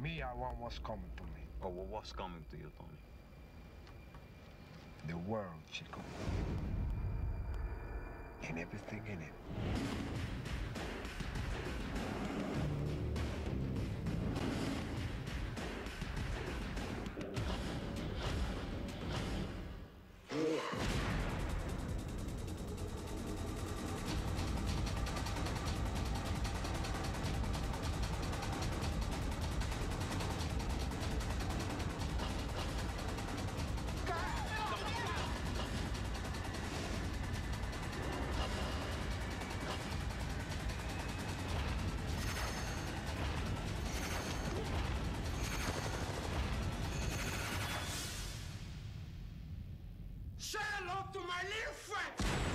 Me, I want what's coming to me. Oh, well, what's coming to you, Tony? The world, Chico. And everything in it. Say hello to my little friend!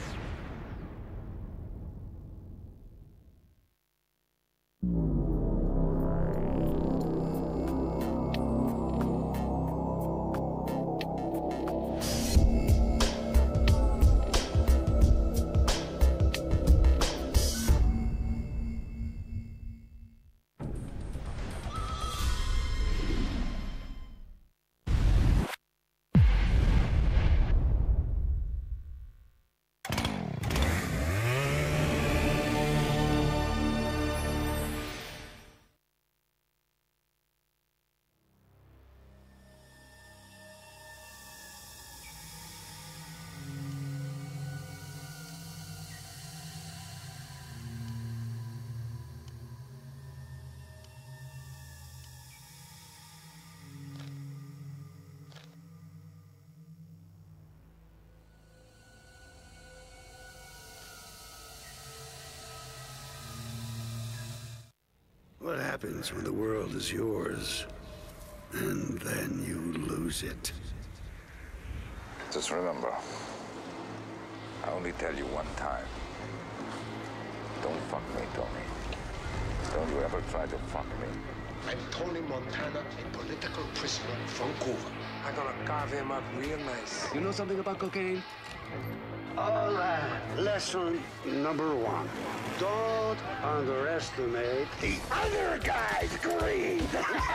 What happens when the world is yours, and then you lose it? Just remember, I only tell you one time. Don't fuck me, Tony. Don't you ever try to fuck me. I'm Tony Montana, a political prisoner from Cuba. I'm gonna carve him up real nice. You know something about cocaine? All right, lesson number one. Don't underestimate the other guy's greed.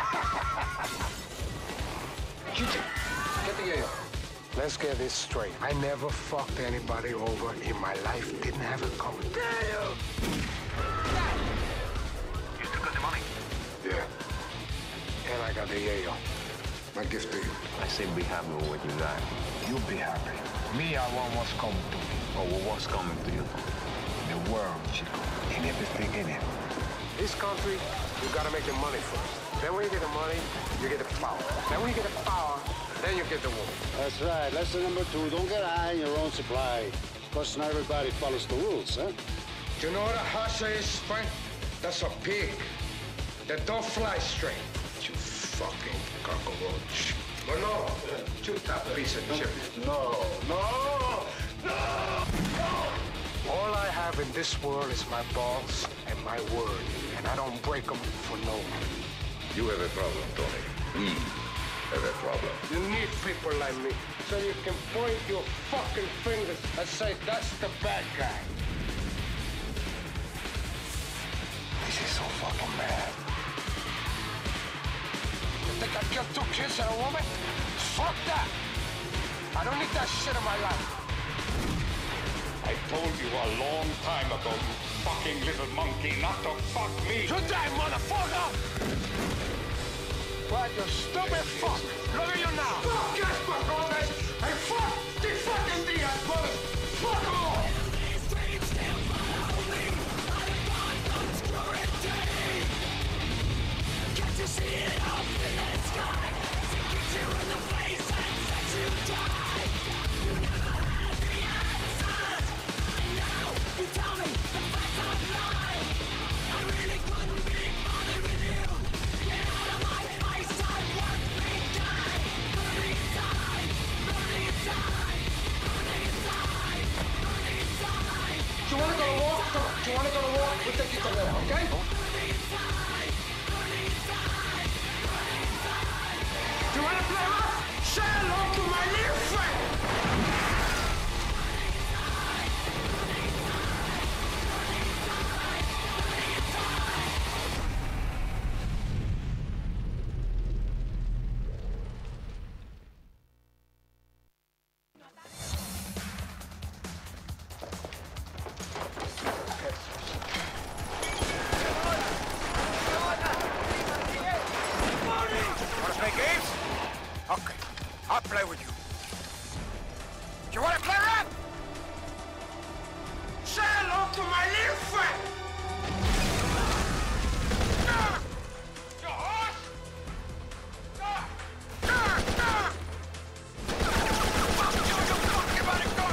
Get the yayo. Let's get this straight. I never fucked anybody over in my life. Didn't have it coming. You still got the money? Yeah. And I got the yayo. My gift to you. I say be happy with what you got. You'll be happy. Me, I want what's coming to me. Oh, well, what's coming to you, Tony? The world, Chico. And everything in it. This country, you gotta make the money first. Then when you get the money, you get the power. Then when you get the power, then you get the woman. That's right. Lesson number two. Don't get high in your own supply. Because not everybody follows the rules, huh? Do you know what a hasha is, Frank? That's a pig that don't fly straight. You fucking cockroach. No, no. Shoot that piece of chip. No. All I have in this world is my balls and my word. And I don't break them for no one. You have a problem, Tony. We have a problem. You need people like me so you can point your fucking fingers and say, that's the bad guy. This is so fucking bad. You think I killed 2 kids and a woman? Fuck that! I don't need that shit in my life. I told you a long time ago, you fucking little monkey, not to fuck me! You die, motherfucker! What, you stupid fuck! Look at you now! Fuck yes, cabrones! I fuck the fucking Diaz brothers! Fuck all! Can't you see it up in the sky? To get you in the face and let you die! You never had the answers! I know! You tell me the facts are lying! I really couldn't be bothered with you! Get out of my face! I want me die! Burn inside! Burn inside! Burn inside! Burn inside! Do you wanna go to war? Come on! Do you wanna go to war? We'll take you to war, okay? Burn inside! Burn inside! Burn inside! Do you wanna play rough? Say hello to my little friend! play with you. You wanna play rap? Say hello to my little friend! You horse! Fuck you, you fucking maricón!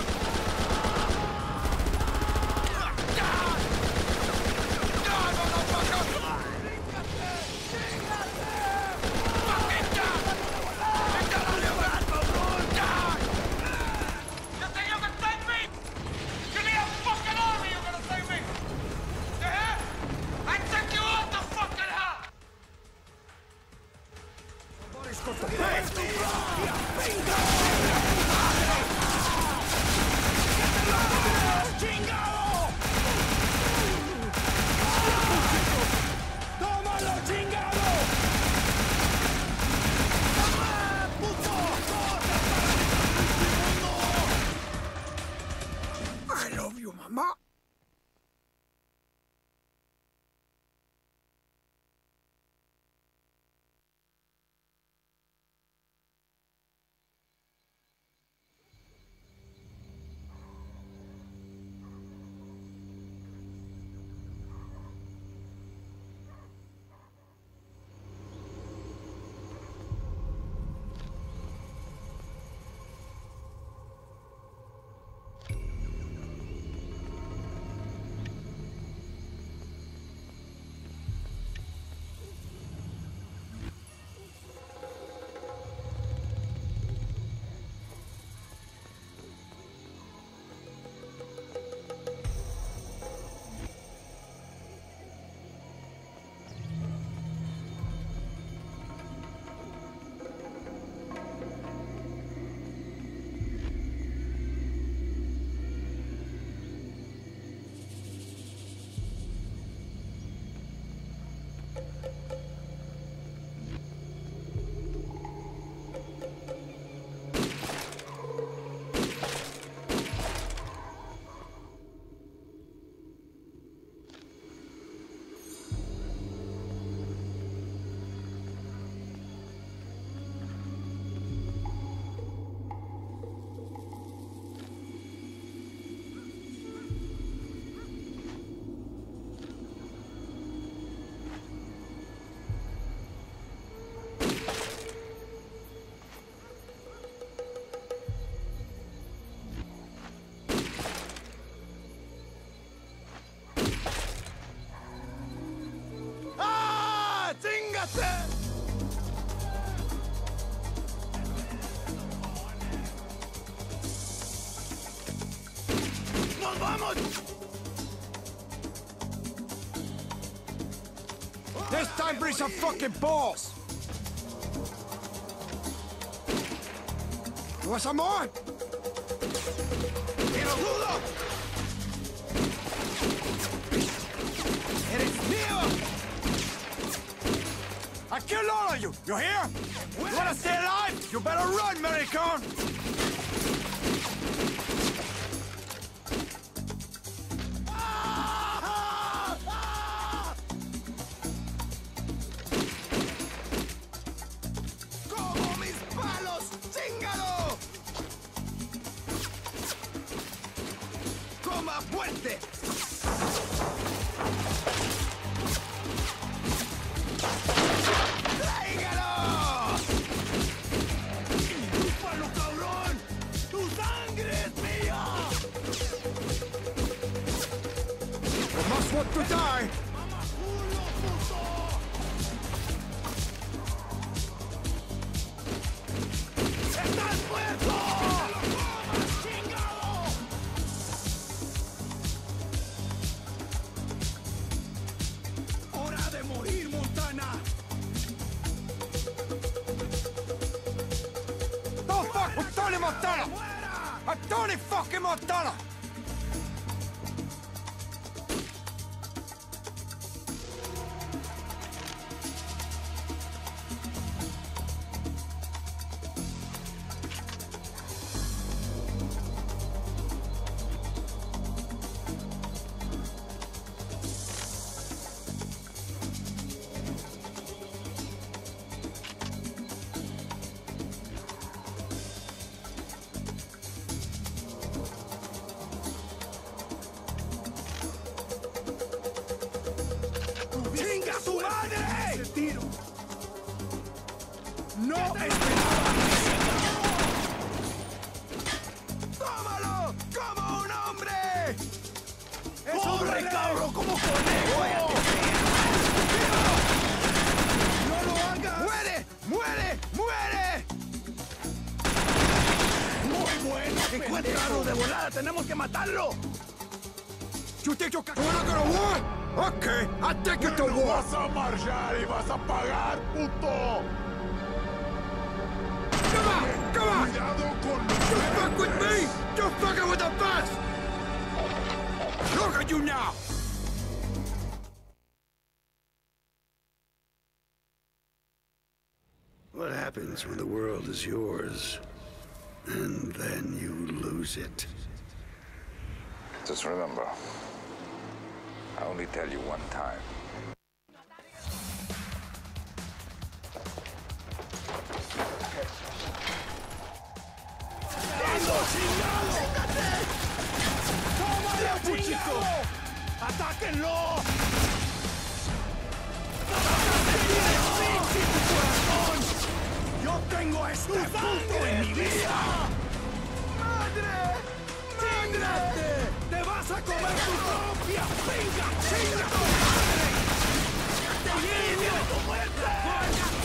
I love you, mamá. ¡Nos vamos! This time bring some fucking balls! ¿You want some more? ¡Pero dudo! ¡Eres mío! I killed all of you! You hear? You wanna stay alive? You better run, Maricon! ¡Como mis palos! ¡Chíngalo! ¡Coma fuerte! Want to die! ¡Estás muerto! ¡Hora de morir, Montana! Don't fuck with Tony Montana! I'm Tony fucking Montana! ¡No esperaba! ¡Tómalo! ¡Como un hombre! ¡Corre, cabrón! ¡Como conejo! ¡No lo hagas! ¡Muere! ¡Muere! ¡Muere! ¡Muy bueno! ¡Encuéntralo de volada! ¡Tenemos que matarlo! You think you're gonna war? Okay, I'll take you to war. Vas a marchar y vas a pagar, puto. Come on! Come on! Cuidado con You fuck with me! You're fucking with the best! Look at you now! What happens when the world is yours, and then you lose it? Just remember, I only tell you one time. ¡Tómale, puchito! ¡Atáquenlo! ¡Yo tengo este punto en mi vida! ¡Madre! ¡Chingate! ¡Te vas a comer tu propia! ¡Venga! ¡Chinga tu madre! ¡Te llevo a tu muerte!